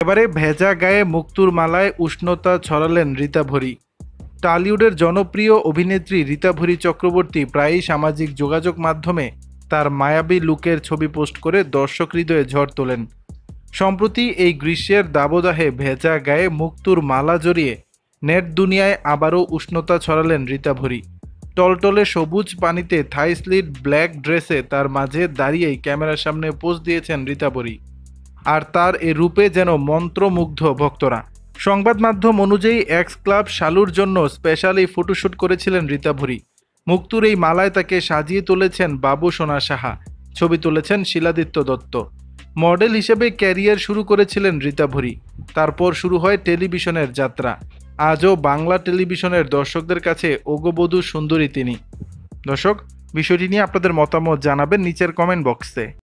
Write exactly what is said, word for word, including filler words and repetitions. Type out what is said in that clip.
এবারে ভেজা গায়ে মুক্তুর মালায় উষ্ণতা ছড়ালেন রীতা ভরি। টলিউডের জনপ্রিয় অভিনেত্রী রীতা ভরি চক্রবর্তী প্রায়ই সামাজিক যোগাযোগ মাধ্যমে তার মায়াবী লুকের ছবি পোস্ট করে দর্শক হৃদয়ে ঝড় তোলেন। সম্প্রতি এই গ্রীষ্মের দাবদাহে ভেজা গায়ে মুক্তুর মালা জড়িয়ে নেট দুনিয়ায় আবারও উষ্ণতা ছড়ালেন রীতা ভরি। টলটলে সবুজ পানিতে থাই স্লিট ব্ল্যাক ড্রেসে তার মাঝে দাঁড়িয়েই ক্যামেরার সামনে পোজ দিয়েছেন রীতা ভরি। আর তার এ রূপে যেন মন্ত্রমুগ্ধ ভক্তরা। সংবাদ মাধ্যম অনুযায়ী এক্স ক্লাব শালুর জন্য স্পেশালি ফটোশ্যুট করেছিলেন রীতা ভরি। মুক্তুর এই মালায় তাকে সাজিয়ে তুলেছেন বাবু সোনা সাহা, ছবি তুলেছেন শিলাদিত্য দত্ত। মডেল হিসেবে ক্যারিয়ার শুরু করেছিলেন রীতা ভরি, তারপর শুরু হয় টেলিভিশনের যাত্রা। আজও বাংলা টেলিভিশনের দর্শকদের কাছে ওগবধূ সুন্দরী তিনি। দর্শক, বিষয়টি নিয়ে আপনাদের মতামত জানাবেন নিচের কমেন্ট বক্সে।